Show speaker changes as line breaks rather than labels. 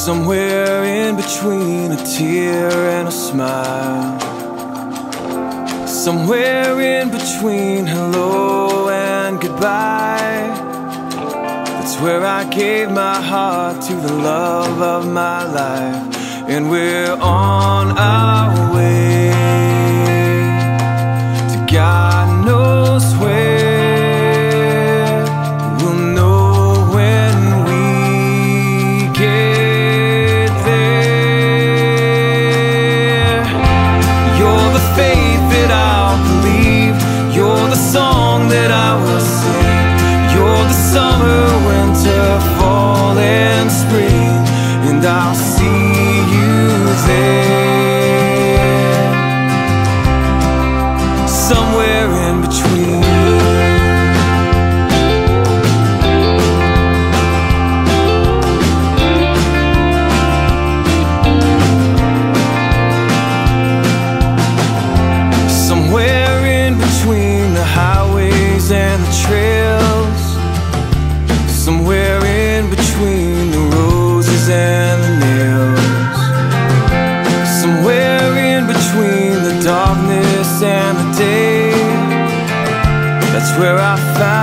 Somewhere in between a tear and a smile, somewhere in between hello and goodbye, that's where I gave my heart to the love of my life. And we're on our way to God knows where. We'll know when we get there. You're the faith that I'll believe, you're the song that I will sing, you're the summer, winter, fall and spring, and I'll see you there, somewhere in between. Somewhere in between the highways and the trails, somewhere in between the roses and the nails, somewhere in between the darkness and the day, that's where I found